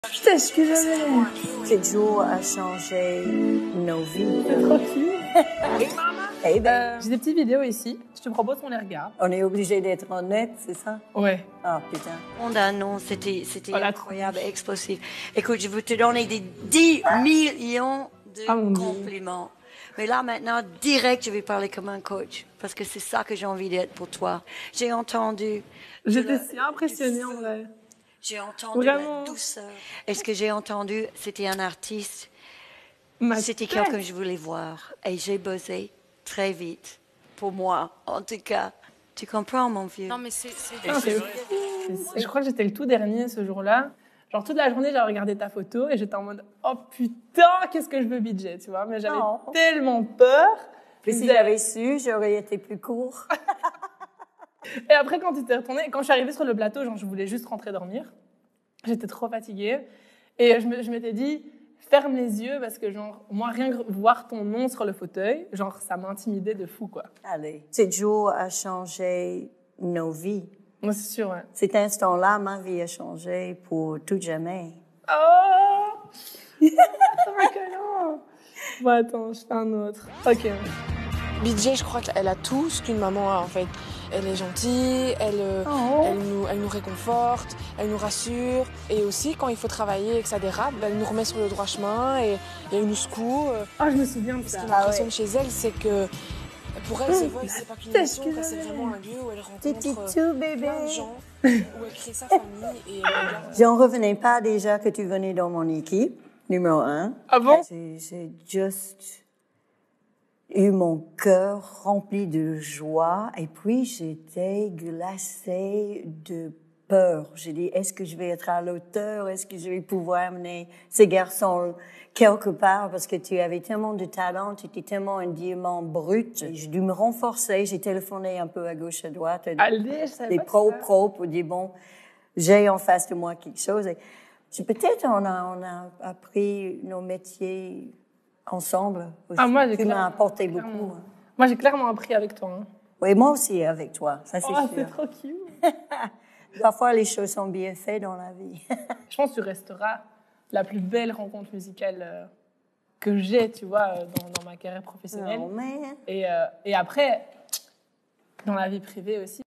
Putain, ce que j'avais. Cette jour a changé nos vies. C'est trop cute. Eh ben, J'ai des petites vidéos ici. Je te propose qu'on les regarde. on est obligé d'être honnête, c'est ça? Ouais. Ah, putain. Non, c'était Voilà. incroyable, explosif. Écoute, je veux te donner des 10 millions de Ah, mon Dieu. compliments. Mais là, maintenant, direct, je vais parler comme un coach. Parce que c'est ça que j'ai envie d'être pour toi. J'ai entendu... J'étais si impressionnée en vrai. J'ai entendu Vraiment. la douceur. Et ce que j'ai entendu, c'était un artiste. Ma C'était tête. quelqu'un que je voulais voir. Et j'ai bossé très vite. Pour moi, en tout cas. Tu comprends, mon vieux? Non, mais c'est Ah, c'est ouf. Je crois que j'étais le tout dernier ce jour-là. Genre toute la journée, j'avais regardé ta photo et j'étais en mode oh putain, qu'est-ce que je veux budget, tu vois. Mais j'avais Oh. tellement peur. Mais si j'avais su, j'aurais été plus court. Et après, quand tu t'es retournée, quand je suis arrivée sur le plateau, genre je voulais juste rentrer dormir. J'étais trop fatiguée et je m'étais dit ferme les yeux parce que genre moi rien que voir ton nom sur le fauteuil, genre ça m'intimidait de fou quoi. Allez. Cette jour a changé nos vies. Moi c'est sûr ouais. Cet instant-là, ma vie a changé pour tout jamais. Oh ça m'a câlin. Bon attends, je fais un autre. Ok. Bidget, je crois qu'elle a tout ce qu'une maman a en fait. Elle est gentille, elle nous réconforte, elle nous rassure. Et aussi, quand il faut travailler et que ça dérape, elle nous remet sur le droit chemin et elle nous secoue. Oh je me souvien de Ce ça. qui m'impressionne chez elle, c'est que pour elle, The Voice, c'est pas qu'une émission, que c'est j'avais. vraiment un lieu où elle Titi rencontre tout, bébé. plein de gens, où elle crée sa famille et elle regarde. J'en revenais pas déjà que tu venais dans mon équipe, numéro 1. Ah bon? J'ai juste eu mon cœur rempli de joie et puis j'étais glacée de peur. J'ai dit, est-ce que je vais être à l'auteur? Est-ce que je vais pouvoir amener ces garçons quelque part? Parce que tu avais tellement de talent, tu étais tellement un diamant brut. J'ai dû me renforcer. J'ai téléphoné un peu à gauche, à droite. Allez, je savais Des pas ça. pros pour dire, bon, j'ai en face de moi quelque chose. Et peut-être on a appris nos métiers ensemble aussi. Ah, moi, j'ai Tu m'as clairement- apporté clairement. beaucoup. Moi j'ai clairement appris avec toi. Hein. Oui, moi aussi avec toi, ça c'est Oh c'est sûr. trop cute. Parfois les choses sont bien faites dans la vie. Je pense que tu resteras la plus belle rencontre musicale que j'ai, tu vois, dans ma carrière professionnelle. Oh man. Et après, dans la vie privée aussi.